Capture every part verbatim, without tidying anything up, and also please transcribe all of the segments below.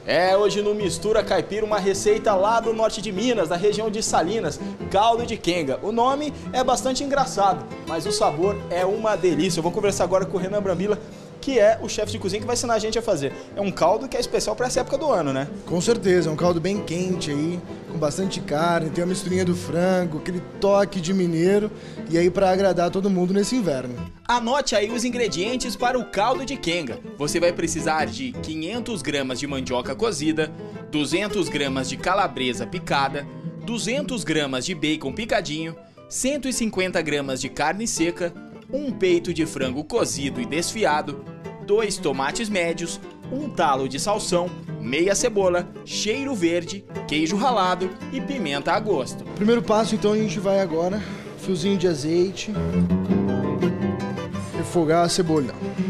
É, hoje no Mistura Caipira, uma receita lá do norte de Minas, da região de Salinas, caldo de quenga. O nome é bastante engraçado, mas o sabor é uma delícia. Eu vou conversar agora com o Renan Brambila, que é o chefe de cozinha que vai ensinar a gente a fazer. É um caldo que é especial para essa época do ano, né? Com certeza, é um caldo bem quente aí, com bastante carne, tem a misturinha do frango, aquele toque de mineiro, e aí para agradar todo mundo nesse inverno. Anote aí os ingredientes para o caldo de quenga. Você vai precisar de quinhentas gramas de mandioca cozida, duzentas gramas de calabresa picada, duzentas gramas de bacon picadinho, cento e cinquenta gramas de carne seca, um peito de frango cozido e desfiado, dois tomates médios, um talo de salsão, meia cebola, cheiro verde, queijo ralado e pimenta a gosto. Primeiro passo, então, a gente vai agora, fiozinho de azeite, refogar a cebola.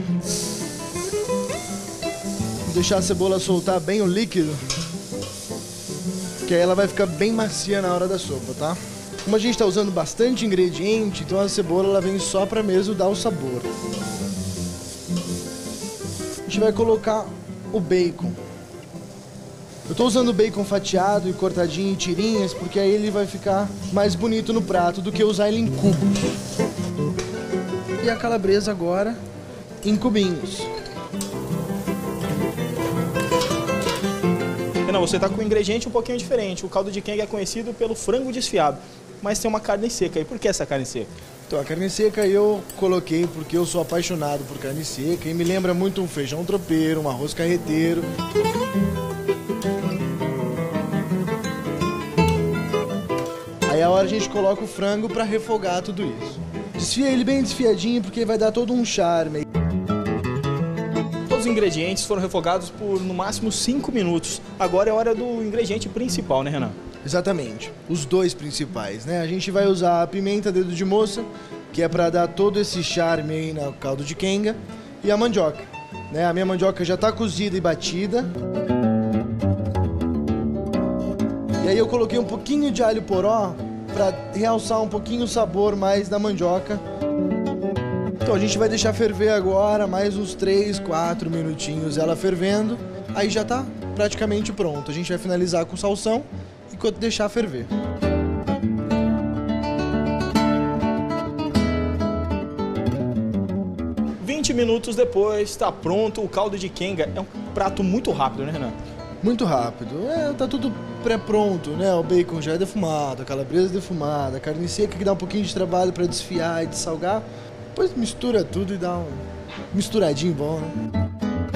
Deixar a cebola soltar bem o líquido, que aí ela vai ficar bem macia na hora da sopa, tá? Como a gente está usando bastante ingrediente, então a cebola ela vem só para mesmo dar o sabor. A gente vai colocar o bacon. Eu estou usando o bacon fatiado e cortadinho em tirinhas, porque aí ele vai ficar mais bonito no prato do que usar ele em cubos. E a calabresa agora em cubinhos. Renan, você está com um ingrediente um pouquinho diferente. O caldo de quenga é conhecido pelo frango desfiado, mas tem uma carne seca. E por que essa carne seca? Então, a carne seca eu coloquei porque eu sou apaixonado por carne seca e me lembra muito um feijão tropeiro, um arroz carreteiro. Aí a hora a gente coloca o frango para refogar tudo isso. Desfia ele bem desfiadinho porque vai dar todo um charme. Todos os ingredientes foram refogados por no máximo cinco minutos. Agora é hora do ingrediente principal, né, Renan? Exatamente, os dois principais, né? A gente vai usar a pimenta dedo de moça, que é para dar todo esse charme aí no caldo de quenga, e a mandioca, né? A minha mandioca já está cozida e batida. E aí eu coloquei um pouquinho de alho poró para realçar um pouquinho o sabor mais da mandioca. Então a gente vai deixar ferver agora mais uns três, quatro minutinhos ela fervendo, aí já está praticamente pronto. A gente vai finalizar com salsão enquanto deixar ferver. vinte minutos depois, está pronto o caldo de quenga. É um prato muito rápido, né, Renan? Muito rápido. É, tá tudo pré-pronto, né? O bacon já é defumado, a calabresa defumada, a carne seca que dá um pouquinho de trabalho para desfiar e dessalgar. Depois mistura tudo e dá um misturadinho bom, né?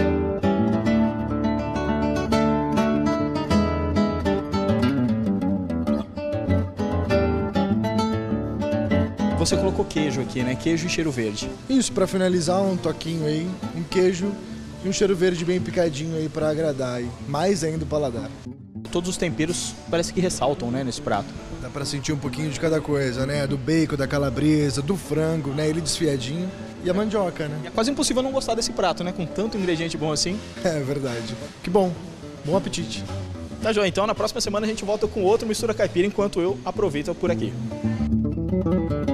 Você colocou queijo aqui, né? Queijo e cheiro verde. Isso, para finalizar, um toquinho aí, um queijo e um cheiro verde bem picadinho aí para agradar aí, mais ainda o paladar. Todos os temperos parece que ressaltam, né, nesse prato. Dá para sentir um pouquinho de cada coisa, né? Do bacon, da calabresa, do frango, né? Ele desfiadinho e a mandioca, né? É quase impossível não gostar desse prato, né? Com tanto ingrediente bom assim. É verdade. Que bom. Bom apetite. Tá, João? Então na próxima semana a gente volta com outro Mistura Caipira, enquanto eu aproveito por aqui.